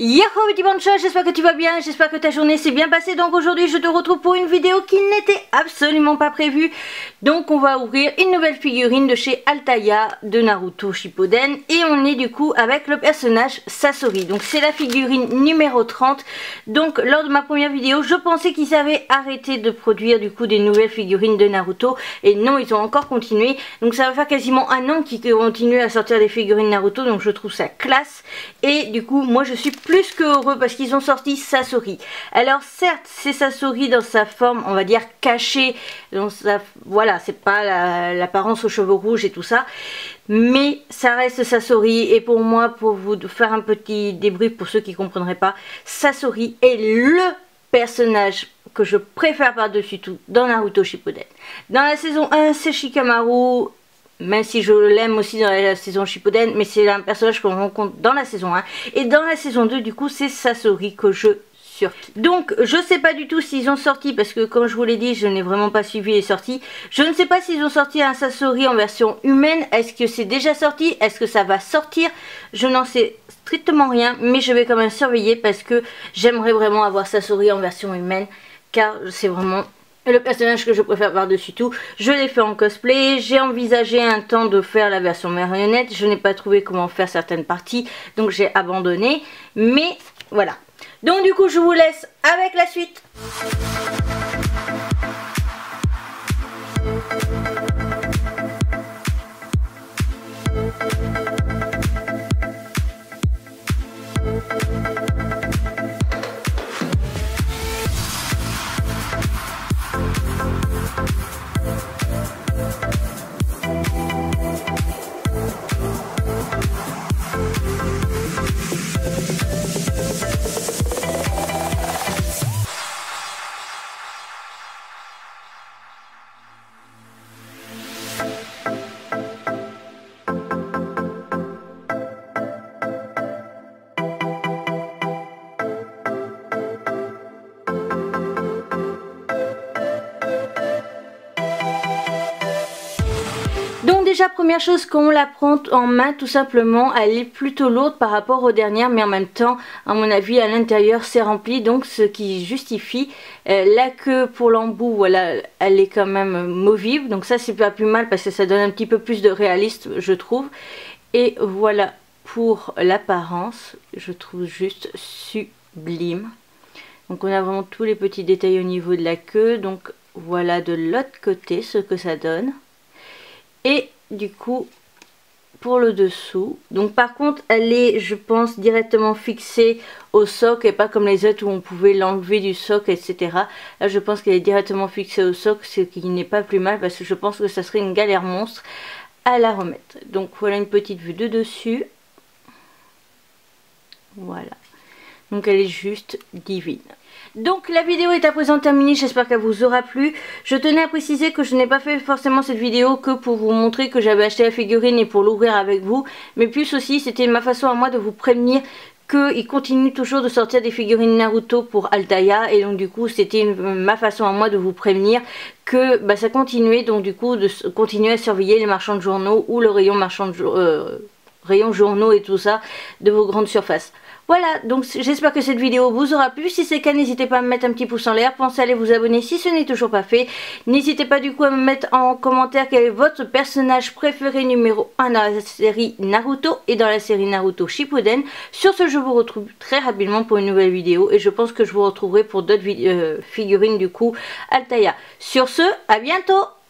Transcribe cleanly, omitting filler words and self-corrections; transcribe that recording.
Yahoo petit bancha, j'espère que tu vas bien, j'espère que ta journée s'est bien passée. Donc aujourd'hui je te retrouve pour une vidéo qui n'était absolument pas prévue. Donc on va ouvrir une nouvelle figurine de chez Althaya de Naruto Shippuden. Et on est du coup avec le personnage Sasori. Donc c'est la figurine numéro 30. Donc lors de ma première vidéo je pensais qu'ils avaient arrêté de produire du coup des nouvelles figurines de Naruto. Et non, ils ont encore continué. Donc ça va faire quasiment un an qu'ils continuent à sortir des figurines Naruto. Donc je trouve ça classe. Et du coup moi je suis plus que heureux parce qu'ils ont sorti Sasori. Alors certes c'est Sasori dans sa forme on va dire cachée, voilà, c'est pas l'apparence aux cheveux rouges et tout ça, mais ça reste Sasori. Et pour moi, pour vous faire un petit débrief pour ceux qui ne comprendraient pas, Sasori est le personnage que je préfère par-dessus tout dans Naruto Shippuden. Dans la saison 1 c'est Shikamaru, même si je l'aime aussi dans la saison Shippuden, mais c'est un personnage qu'on rencontre dans la saison 1. Et dans la saison 2, du coup, c'est Sasori que je surkiffe. Donc, je sais pas du tout s'ils ont sorti, parce que comme je vous l'ai dit, je n'ai vraiment pas suivi les sorties. Je ne sais pas s'ils ont sorti un Sasori en version humaine. Est-ce que c'est déjà sorti? Est-ce que ça va sortir? Je n'en sais strictement rien, mais je vais quand même surveiller parce que j'aimerais vraiment avoir Sasori en version humaine, car c'est vraiment le personnage que je préfère par-dessus tout. Je l'ai fait en cosplay, j'ai envisagé un temps de faire la version marionnette, je n'ai pas trouvé comment faire certaines parties, donc j'ai abandonné, mais voilà. Donc du coup je vous laisse avec la suite. Donc déjà première chose, quand on la prend en main tout simplement, elle est plutôt lourde par rapport aux dernières, mais en même temps à mon avis à l'intérieur c'est rempli, donc ce qui justifie la queue pour l'embout, voilà, elle est quand même mauvive, donc ça c'est pas plus mal parce que ça donne un petit peu plus de réalisme je trouve. Et voilà pour l'apparence, je trouve juste sublime. Donc on a vraiment tous les petits détails au niveau de la queue, donc voilà de l'autre côté ce que ça donne. Et du coup pour le dessous, donc par contre elle est je pense directement fixée au socle et pas comme les autres où on pouvait l'enlever du socle etc. Là je pense qu'elle est directement fixée au socle, ce qui n'est pas plus mal parce que je pense que ça serait une galère monstre à la remettre. Donc voilà une petite vue de dessus, voilà, donc elle est juste divine. Donc la vidéo est à présent terminée, j'espère qu'elle vous aura plu. Je tenais à préciser que je n'ai pas fait forcément cette vidéo que pour vous montrer que j'avais acheté la figurine et pour l'ouvrir avec vous, mais plus aussi c'était ma façon à moi de vous prévenir qu'ils continuent toujours de sortir des figurines Naruto pour Althaya, et donc du coup c'était ma façon à moi de vous prévenir que bah, ça continuait, donc du coup de continuer à surveiller les marchands de journaux ou le rayon rayon journaux et tout ça de vos grandes surfaces. Voilà, donc j'espère que cette vidéo vous aura plu. Si c'est le cas, n'hésitez pas à me mettre un petit pouce en l'air. Pensez à aller vous abonner si ce n'est toujours pas fait. N'hésitez pas du coup à me mettre en commentaire quel est votre personnage préféré numéro 1 dans la série Naruto et dans la série Naruto Shippuden. Sur ce, je vous retrouve très rapidement pour une nouvelle vidéo. Et je pense que je vous retrouverai pour d'autres figurines du coup Althaya. Sur ce, à bientôt!